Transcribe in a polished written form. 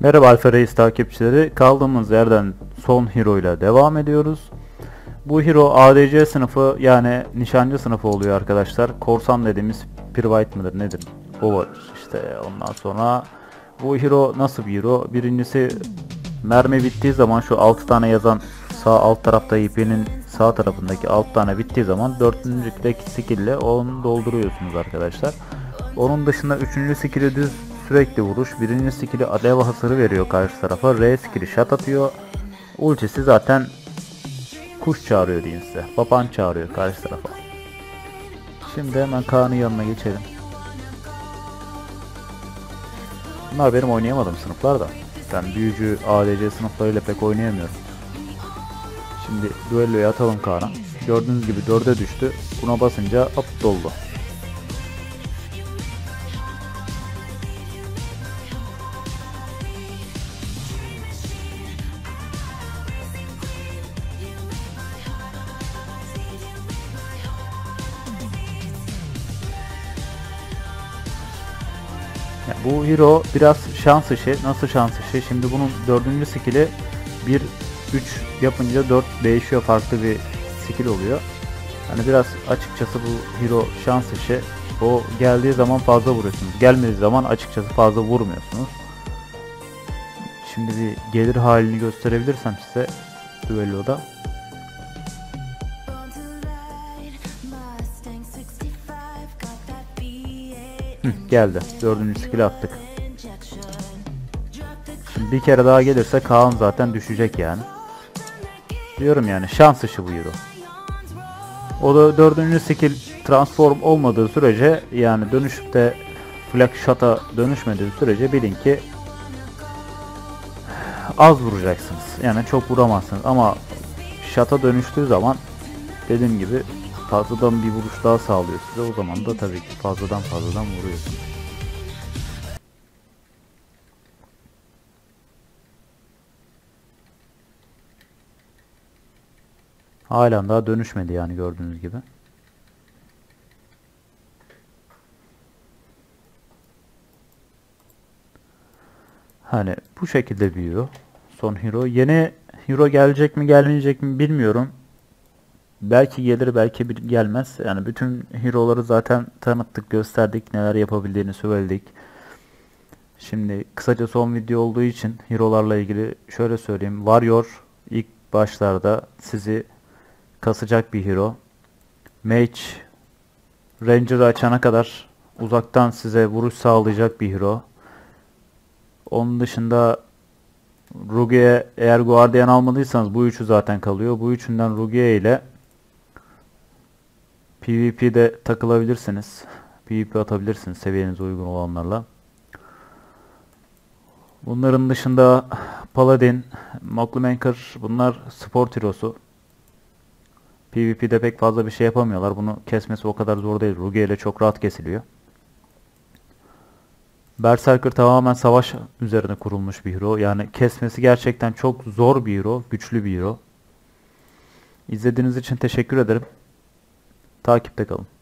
Merhaba Alfa Reis takipçileri. Kaldığımız yerden son hero ile devam ediyoruz. Bu hero ADC sınıfı, yani nişancı sınıfı oluyor arkadaşlar. Korsan dediğimiz Private mıdır nedir? O var işte. Ondan sonra bu hero nasıl bir hero? Birincisi, mermi bittiği zaman şu 6 tane yazan sağ alt tarafta IP'nin sağ tarafındaki 6 tane bittiği zaman 4. skill ile onu dolduruyorsunuz arkadaşlar. Onun dışında 3. skill'i düz sürekli vuruş. 1. skill'i alev hasarı veriyor karşı tarafa. R skill'i shot atıyor. Ultisi zaten kuş çağırıyor diyeyim size. Papağan çağırıyor karşı tarafa. Şimdi hemen Kaan'ın yanına geçelim. Bunlar benim oynayamadığım sınıflar da. Ben büyücü ADC sınıflarıyla pek oynayamıyorum. Şimdi düelloyu atalım Kaan'a. Gördüğünüz gibi 4'e düştü. Buna basınca hop doldu. Bu hero biraz şans işi. Nasıl şans işi? Şimdi bunun 4. skill'i 1-3 yapınca 4 değişiyor, farklı bir skill oluyor. Yani biraz açıkçası bu hero şans işi. O geldiği zaman fazla vuruyorsunuz. Gelmediği zaman açıkçası fazla vurmuyorsunuz. Şimdi bir gelir halini gösterebilirsem size düelloda. Geldi. 4. skill'i attık. Şimdi bir kere daha gelirse Kaan zaten düşecek yani. Diyorum yani şans işi bu hero. O da 4. skill transform olmadığı sürece, yani dönüşüp de flag shot'a dönüşmediği sürece bilin ki az vuracaksınız. Yani çok vuramazsınız ama shot'a dönüştüğü zaman dediğim gibi fazladan bir vuruş daha sağlıyor size. O zaman da tabii ki fazladan vuruyorsunuz. Halen daha dönüşmedi yani, gördüğünüz gibi. Hani bu şekilde bir hero. Son hero. Yeni hero gelecek mi gelmeyecek mi bilmiyorum. Belki gelir, belki gelmez. Yani bütün hero'ları zaten tanıttık, gösterdik, neler yapabildiğini söyledik. Şimdi kısaca son video olduğu için hero'larla ilgili şöyle söyleyeyim. Warrior ilk başlarda sizi kasacak bir hero. Mage Ranger'ı açana kadar uzaktan size vuruş sağlayacak bir hero. Onun dışında Rugi'ye, eğer Guardian almadıysanız bu üçü zaten kalıyor. Bu üçünden Rugi'ye ile PvP'de takılabilirsiniz. PvP atabilirsiniz seviyenize uygun olanlarla. Bunların dışında Paladin, Mocklemaker, bunlar support hero'su. PvP'de pek fazla bir şey yapamıyorlar. Bunu kesmesi o kadar zor değil. Rugi ile çok rahat kesiliyor. Berserker tamamen savaş üzerine kurulmuş bir hero. Yani kesmesi gerçekten çok zor bir hero. Güçlü bir hero. İzlediğiniz için teşekkür ederim. Takipte kalın.